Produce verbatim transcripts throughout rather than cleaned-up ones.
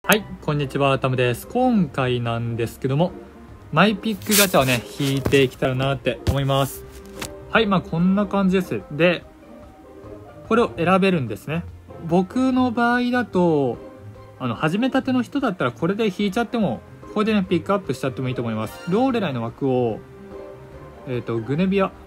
はい、こんにちは、タムです。今回なんですけども、マイピックガチャをね、引いていけたらなって思います。はい、まあこんな感じです。で、これを選べるんですね。僕の場合だと、あの、始めたての人だったらこれで引いちゃっても、これでね、ピックアップしちゃってもいいと思います。ローレライの枠を、えっと、グネビア。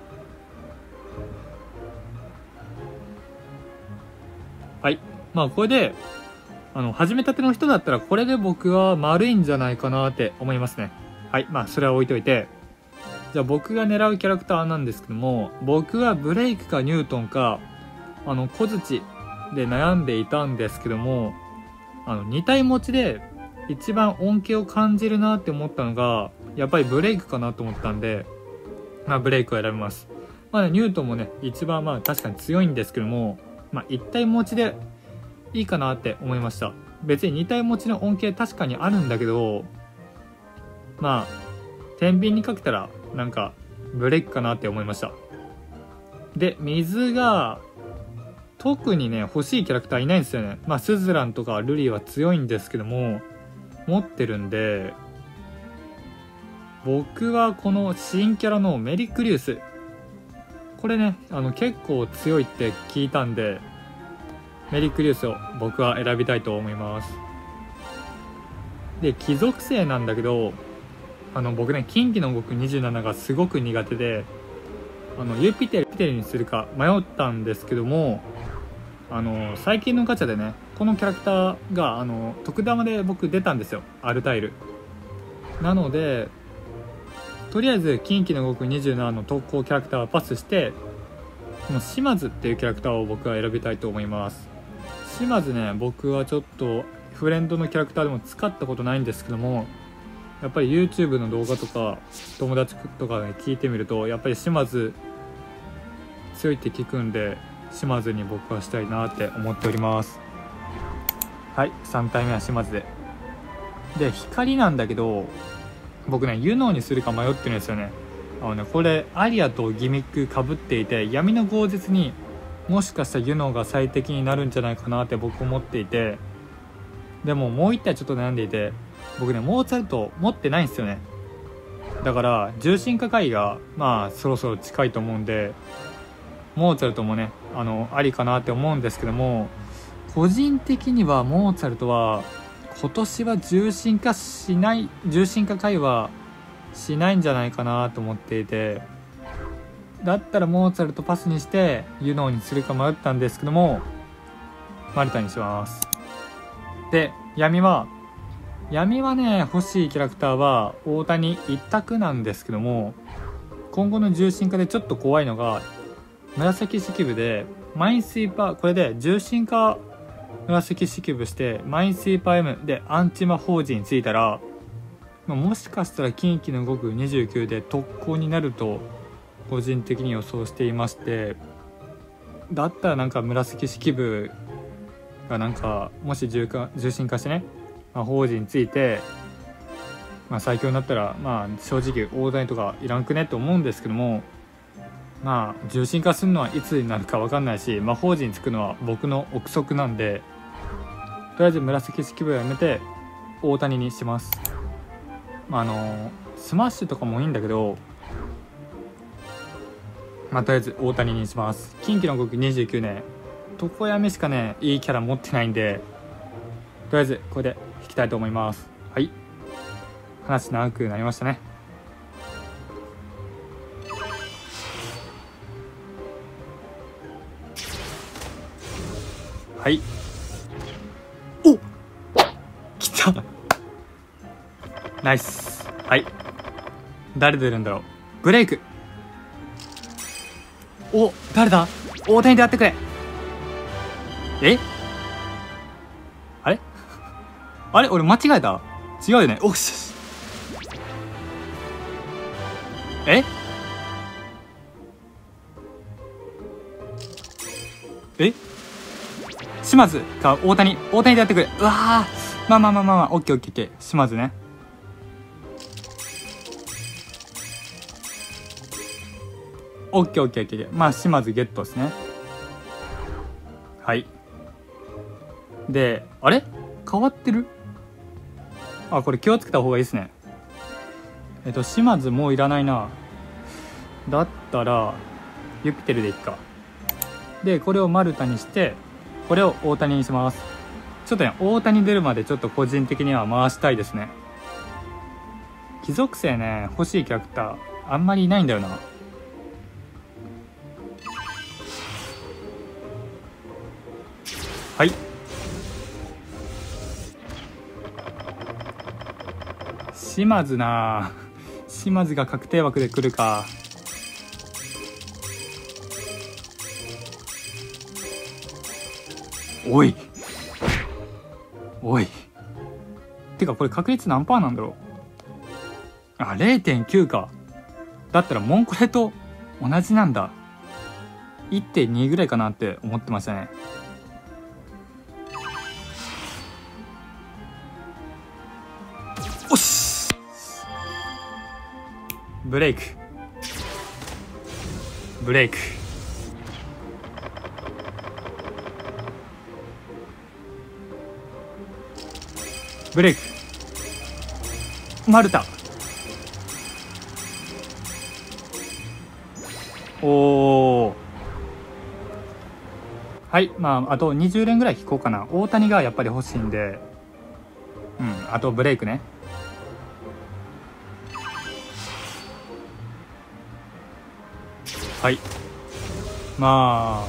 はい、まあこれで、あの始めたての人だったらこれで僕は丸いんじゃないかなって思いますね。はい、まあそれは置いといて、じゃあ僕が狙うキャラクターなんですけども、僕はブレイクかニュートンかあの小槌で悩んでいたんですけども、あのに体持ちで一番恩恵を感じるなって思ったのがやっぱりブレイクかなと思ったんで、まあブレイクを選びます。まあ、ね、ニュートンもね一番まあ確かに強いんですけども、まあいち体持ちでいいかなって思いました。別にに体持ちの恩恵確かにあるんだけど、まあ天秤にかけたらなんかブレイクかなって思いました。で、水が特にね欲しいキャラクターいないんですよね。まあスズランとかルリは強いんですけども持ってるんで、僕はこの新キャラのメリクリウス、これねあの結構強いって聞いたんで、メリクリウスを僕は選びたいと思います。で、貴族性なんだけど、あの僕ね近畿の動くにじゅうなながすごく苦手で、あのユピテルピテルにするか迷ったんですけども、あの最近のガチャでねこのキャラクターがあの特ダマで僕出たんですよ、アルタイルなので、とりあえず近畿の動くにじゅうななの特攻キャラクターはパスして、この島津っていうキャラクターを僕は選びたいと思います。島津ね、僕はちょっとフレンドのキャラクターでも使ったことないんですけども、やっぱり YouTube の動画とか友達とかね聞いてみると、やっぱり島津強いって聞くんで、島津に僕はしたいなって思っております。はい、さん体目は島津で。で、光なんだけど、僕ねユノにするか迷ってるんですよね。あのねこれアリアとギミックかぶっていて、闇の豪絶にもしかしたらユノが最適になるんじゃないかなって僕思っていて、でももう一体ちょっと悩んでいて、僕ねモーツァルト持ってないんですよね。だから重心化回がまあそろそろ近いと思うんで、モーツァルトもねあのありかなって思うんですけども、個人的にはモーツァルトは今年は重心化しない重心化回はしないんじゃないかなと思っていて、だったらモーツァルトパスにしてユノにするか迷ったんですけども、マルタにします。で、闇は闇はね欲しいキャラクターは大谷一択なんですけども、今後の重心化でちょっと怖いのが紫式部でマインスイーパー、これで重心化紫式部してマインスイーパー M でアンチ魔法陣についたら、もしかしたら近畿の動くにじゅうきゅうで特攻になると個人的に予想していまして、だったらなんか紫式部がなんかもし 重, 化重心化してね魔法陣について、まあ、最強になったらまあ正直大谷とかいらんくねって思うんですけども、まあ重心化するのはいつになるか分かんないし、魔法陣につくのは僕の憶測なんで、とりあえず紫式部をやめて大谷にします。まああのスマッシュとかもいいんだけど、まあとりあえず大谷にします。近畿の動きにじゅうきゅうね常闇しかねいいキャラ持ってないんで、とりあえずこれで引きたいと思います。はい、話長くなりましたね。はい、お来たナイス。はい、誰出るんだろう。ブレイク、お誰だ、大谷でやってくれ。えあれあれ俺間違えた、違うよね。おっしええ島津か大谷、大谷でやってくれ。うわー、まあまあまあまあまあ、オッケーオッケーオッケー、島津ね。オッケーオッケーオッケー、まあ島津ゲットですね。はい。で、あれ変わってるあ、これ気をつけた方がいいですね。えっと島津もういらないな。だったらユピテルでいっか。でこれをマルタにしてこれを大谷にします。ちょっとね大谷出るまでちょっと個人的には回したいですね。貴族性ね欲しいキャラクターあんまりいないんだよな。はい、島津な。島津が確定枠で来るか。おいおい、てかこれ確率何パーなんだろう。あ れいてんきゅう か。だったらモンコレと同じなんだ。 いってんに ぐらいかなって思ってましたね。おしブレイクブレイクブレイクマルタ。おー、はい、まああとにじゅう連ぐらい引こうかな。大谷がやっぱり欲しいんで、うん、あとブレイクね。はい、まあ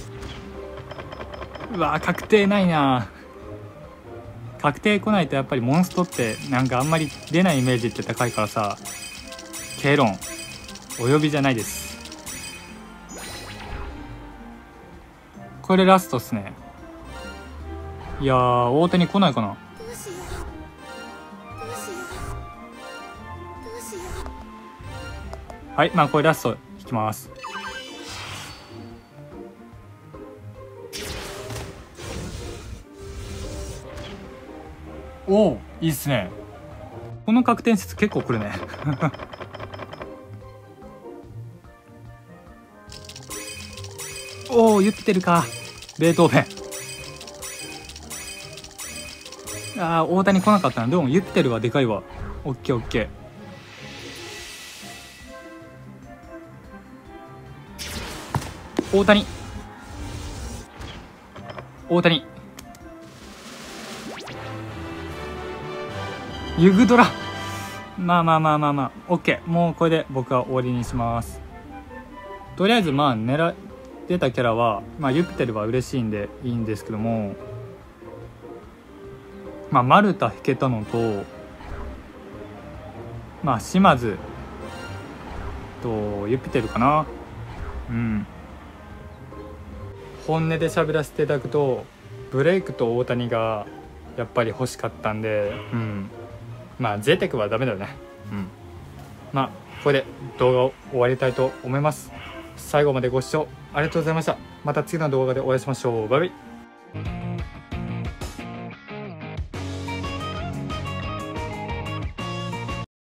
うわ確定ないな。確定来ないとやっぱりモンストってなんかあんまり出ないイメージって高いからさ。ケロンお呼びじゃないです。これラストっすね。いやー大谷来ないかな。はい、まあこれラスト引きます。おおいいっすね。この確定説結構くるねおお言ってるか。ベートーベン。ああ大谷来なかったな。でもユピテルはでかいわ。オッケーオッケー。大谷大谷ユグドラ。まあまあまあまあまあオッケー。もうこれで僕は終わりにします。とりあえずまあ狙ってたキャラは、まあ、ユピテルは嬉しいんでいいんですけども、まあマルタ引けたのと、まあ島津とユピテルかな。うん、本音で喋らせていただくとブレイクと大谷がやっぱり欲しかったんで、うん、まあゼーテクはダメだよね。うん、まあこれで動画を終わりたいと思います。最後までご視聴ありがとうございました。また次の動画でお会いしましょう。バイバイ。